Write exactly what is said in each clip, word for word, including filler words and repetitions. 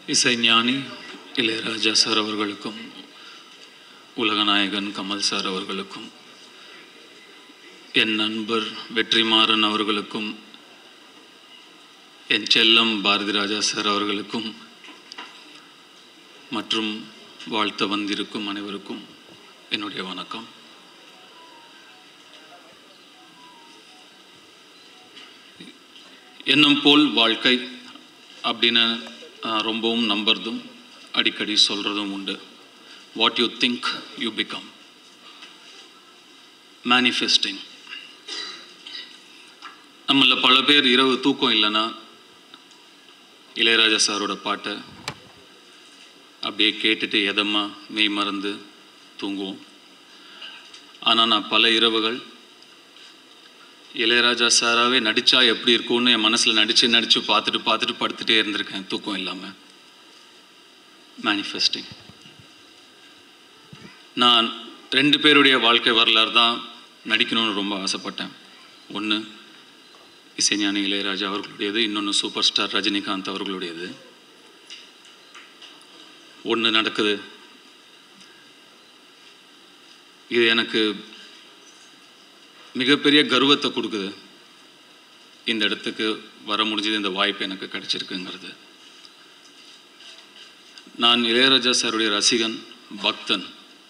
இசைஞானி இளையராஜா சார் அவர்களுக்கும் உலகநாயகன் கமல் சார் அவர்களுக்கும் என் நண்பர் வெற்றிமாறன் அவர்களுக்கும் என் செல்லம் பாரதி ராஜா சார் அவர்களுக்கும் மற்றும் வாழ்த்த வந்திருக்கும் அனைவருக்கும் என்னுடைய வணக்கம். எண்ணம் போல் வாழ்க்கை அப்படின்னு ரொம்பவும் நம்புறதும் அடிக்கடி சொல்கிறதும் உண்டு. What you think you become. Manifesting. நம்மள பல பேர் இரவு தூக்கம் இல்லைன்னா இளையராஜா சாரோட பாட்டை அப்படியே கேட்டுட்டு எதமாக மெய் மறந்து தூங்குவோம். ஆனால் நான் பல இரவுகள் இளையராஜா சாராகவே நடித்தா எப்படி இருக்கும்னு என் மனசில் நடித்து நடித்து பார்த்துட்டு பார்த்துட்டு படுத்துகிட்டே இருந்திருக்கேன் தூக்கம் இல்லாமல். மேனிஃபெஸ்டிங். நான் ரெண்டு பேருடைய வாழ்க்கை வரலாறு தான் நடிக்கணும்னு ரொம்ப ஆசைப்பட்டேன். ஒன்று இசைஞானி இளையராஜா அவர்களுடையது, இன்னொன்று சூப்பர் ஸ்டார் ரஜினிகாந்த் அவர்களுடையது. ஒன்று நடக்குது. இது எனக்கு மிகப்பெரிய கர்வத்தை கொடுக்குது. இந்த இடத்துக்கு வர முடிஞ்சது, இந்த வாய்ப்பு எனக்கு கிடைச்சிருக்குங்கிறது. நான் இளையராஜா சாருடைய ரசிகன், பக்தன்.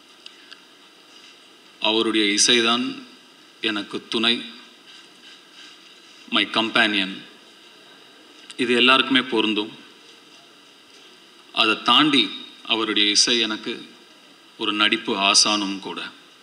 அவருடைய இசைதான் எனக்கு துணை, மை கம்பேனியன். இது எல்லாருக்குமே பொருந்தும். அதை தாண்டி அவருடைய இசை எனக்கு ஒரு நடிப்பு ஆசானும் கூட.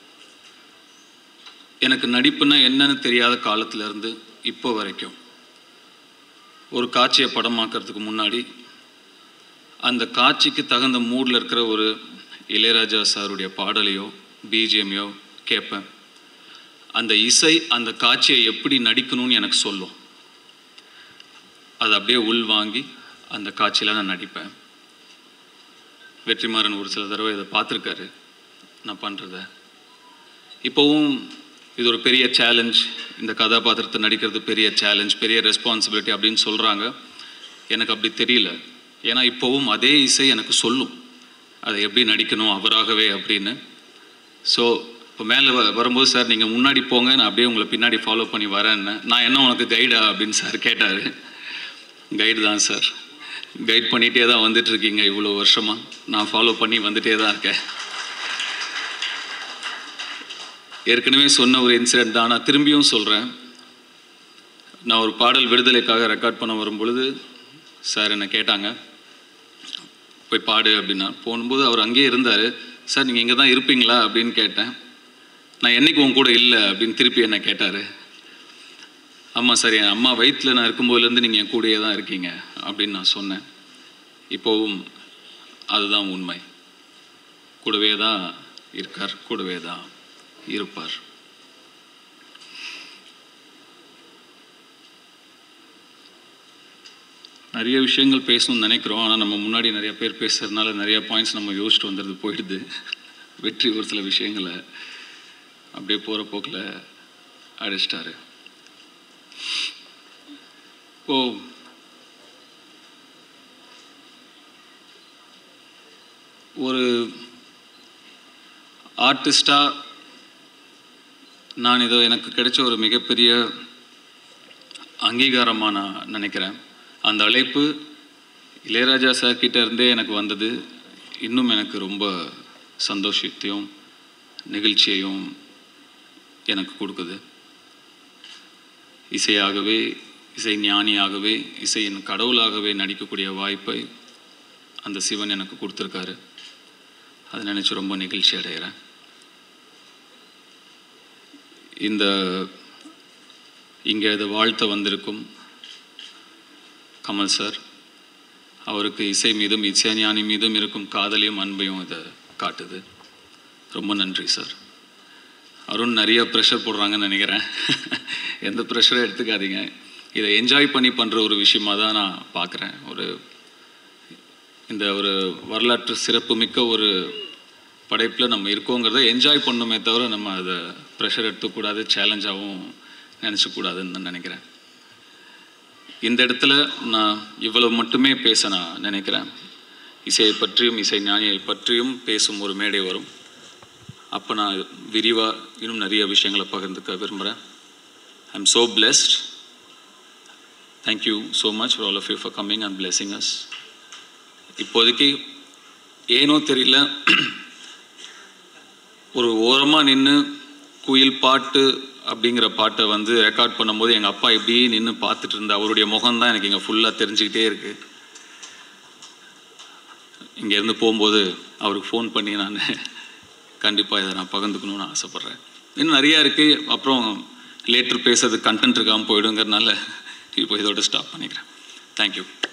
எனக்கு நடிப்புன்னா என்னன்னு தெரியாத காலத்திலேருந்து இப்போ வரைக்கும் ஒரு காட்சியை படமாக்கிறதுக்கு முன்னாடி அந்த காட்சிக்கு தகுந்த மூடில் இருக்கிற ஒரு இளையராஜா சாருடைய பாடலையோ பிஜிஎம்மையோ கேட்பேன். அந்த இசை அந்த காட்சியை எப்படி நடிக்கணும்னு எனக்கு சொல்லும். அதை அப்படியே உள் வாங்கி அந்த காட்சியில் நான் நடிப்பேன். வெற்றிமாறன் ஒரு சில தடவை இதை பார்த்துருக்காரு நான் பண்ணுறத. இப்போவும் இது ஒரு பெரிய சேலஞ்ச், இந்த கதாபாத்திரத்தை நடிக்கிறது பெரிய சேலஞ்ச், பெரிய ரெஸ்பான்சிபிலிட்டி அப்படின்னு சொல்கிறாங்க. எனக்கு அப்படி தெரியல. ஏன்னா இப்போவும் அதே இசை எனக்கு சொல்லும் அதை எப்படி நடிக்கணும் அவராகவே அப்படின்னு. ஸோ இப்போ மேலே வ வரும்போது சார் நீங்கள் முன்னாடி போங்க, நான் அப்படியே உங்களை பின்னாடி ஃபாலோ பண்ணி வரேன்னு. நான் என்ன உனக்கு கைடா அப்படின்னு சார் கேட்டார். கைடு தான் சார், கைட் பண்ணிகிட்டே தான் வந்துட்டுருக்கீங்க இவ்வளோ வருஷமாக. நான் ஃபாலோ பண்ணி வந்துகிட்டே தான் இருக்கேன். ஏற்கனவே சொன்ன ஒரு இன்சிடெண்ட் தான், நான் திரும்பியும் சொல்கிறேன். நான் ஒரு பாடல் விடுதலைக்காக ரெக்கார்ட் பண்ண வரும்பொழுது சார் என்னை கேட்டாங்க, போய் பாடு அப்படின்னா. போகும்போது அவர் அங்கேயே இருந்தார். சார் நீங்கள் இங்கே தான் இருப்பீங்களா அப்படின்னு கேட்டேன். நான் என்றைக்கு உன் கூட இல்லை அப்படின்னு திருப்பி என்னை கேட்டார். ஆமாம் சார், என் அம்மா வயிற்றில் நான் இருக்கும்போதுலேருந்து நீங்கள் என் கூடயே தான் இருக்கீங்க அப்படின்னு நான் சொன்னேன். இப்போவும் அதுதான் உண்மை. கூடவே தான் இருக்கார், கூடவே தான் இருப்பார். நிறைய விஷயங்கள் பேசணும்னு நினைக்கிறோம். ஆனால் நம்ம முன்னாடி நிறைய பேர் பேசுறதுனால நிறைய பாயிண்ட்ஸ் நம்ம யோசிச்சுட்டு வந்துடுது போயிடுது. வெற்றி ஒரு சில விஷயங்களை அப்படியே போகிற போக்கில் அடிச்சிட்டாரு. இப்போ ஒரு ஆர்டிஸ்டாக நான் இதோ எனக்கு கிடைச்ச ஒரு மிகப்பெரிய அங்கீகாரமாக நான் நினைக்கிறேன். அந்த அழைப்பு இளையராஜா சார் கிட்ட இருந்தே எனக்கு வந்தது. இன்னும் எனக்கு ரொம்ப சந்தோஷத்தையும் நெகிழ்ச்சியையும் எனக்கு கொடுக்குது. இசையாகவே, இசை ஞானியாகவே, இசையின் கடவுளாகவே நடிக்கக்கூடிய வாய்ப்பை அந்த சிவன் எனக்கு கொடுத்துருக்காரு. அதை நினச்சி ரொம்ப நெகிழ்ச்சி அடைகிறேன். இந்த இங்கே இதை வாழ்த்த வந்திருக்கும் கமல் சார், அவருக்கு இசை மீதும் இசைஞானி மீதும் இருக்கும் காதலையும் அன்பையும் இதை காட்டுது. ரொம்ப நன்றி சார். அருண் நிறைய ப்ரெஷர் போடுறாங்கன்னு நினைக்கிறேன். எந்த ப்ரெஷரும் எடுத்துக்காதீங்க. இதை என்ஜாய் பண்ணி பண்ணுற ஒரு விஷயமாக தான் நான் பார்க்குறேன். ஒரு இந்த ஒரு வரலாற்று சிறப்பு மிக்க ஒரு படைப்பில் நம்ம இருக்கோங்கிறத என்ஜாய் பண்ணணுமே தவிர நம்ம அதை ப்ரெஷர் எடுத்துக்கூடாது, சேலஞ்சாகவும் நினச்சக்கூடாதுன்னு நான் நினைக்கிறேன். இந்த இடத்துல நான் இவ்வளவு மட்டுமே பேச நான் நினைக்கிறேன். இசையை பற்றியும் இசை ஞானியை பற்றியும் பேசும் ஒரு மேடை வரும். அப்போ நான் விரிவாக இன்னும் நிறைய விஷயங்களை பகிர்ந்துக்க விரும்புகிறேன். I am so blessed. Thank you so much for all of you for coming and blessing us. இப்போதைக்கு ஏனோ தெரியல, ஒரு ஓரமாக நின்று குயில் பாட்டு அப்படிங்கிற பாட்டை வந்து ரெக்கார்ட் பண்ணும்போது எங்கள் அப்பா இப்படி நின்று பார்த்துட்டு இருந்தா அவருடைய முகம்தான் எனக்கு இங்கே ஃபுல்லாக தெரிஞ்சுக்கிட்டே இருக்குது. இங்கேருந்து போகும்போது அவருக்கு ஃபோன் பண்ணி நான் கண்டிப்பாக இதை நான் பகிர்ந்துக்கணும்னு ஆசைப்பட்றேன். இன்னும் நிறையா இருக்குது. அப்புறம் லேட்டர் பேசுறது கண்டென்ட் இருக்காமல் போயிடுங்கிறதுனால இப்போ இதோட ஸ்டாப் பண்ணிக்கிறேன். தேங்க்யூ.